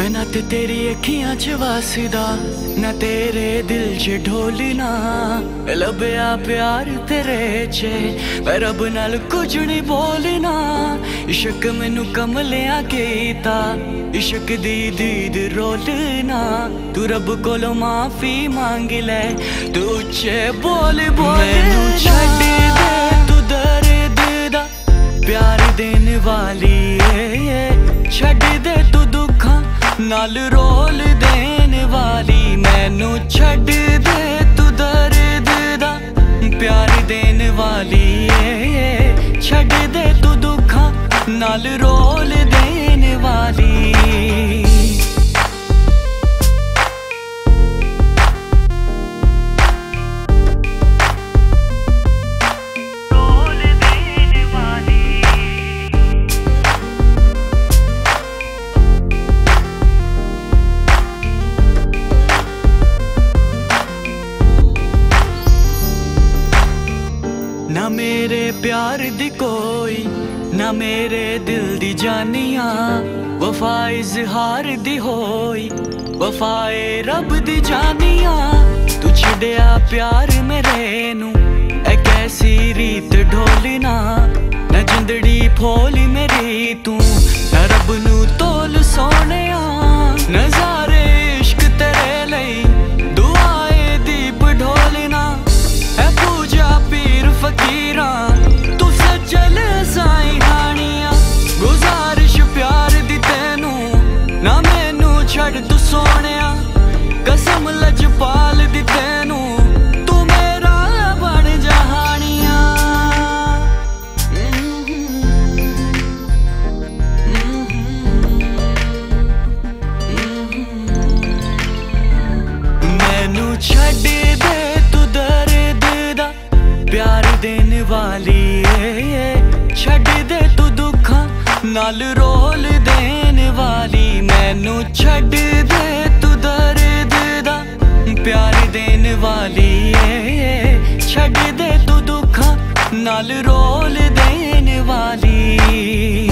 मैं ना ते तेरी अखियां च वासदा, ना तेरे दिल च ढोलना। लभया प्यार तेरे च, पर रब नाल कुछ नहीं बोलना। इश्क मैनू कमलिया कीता, इश्क दी दीद रोलना। तू रब कोलों माफी मांग ले, तू उच्चे बोल बोल। मैनू छड्ड दे तू दर्द दा प्यार देने वाली है, छड्ड दे तू दुखा नाल रोल देने वाली। मैनू छड्ड दे तू दर्द दा प्यार देने वाली है, छड्ड दे तू दुखा नाल रोल देने वाली। ना मेरे प्यार दी कोई, ना मेरे दिल दी जानिया। वफा इजहार दी होई, वफाए रब दी जानिया। तू छड्डिया प्यार मेरे नू, ऐ कैसी रीत ढोलना। ना जिंदड़ी फोली मेरी तू, ना रब नू तोल सोनिया। नजारे इश्क तेरे लई दुआए दीप ढोलना। है पूजा पीर फकीरा, तू सजल साई हानिया। गुजारिश प्यार दी तेनू, ना मैनू छड़ तू सोनिया। कसम लजपाल दी तेनू, तू मेरा बन जहानिया। मैनू छड्ड दे तू दर्द दा प्यार देने वाली है, छड्ड दे तू दुखा नाल रोल देने वाली। मैनू छड्ड दे तू दर्द दा प्यार देने वाली है, छड्ड दे तू दुखा नाल रोल देने वाली।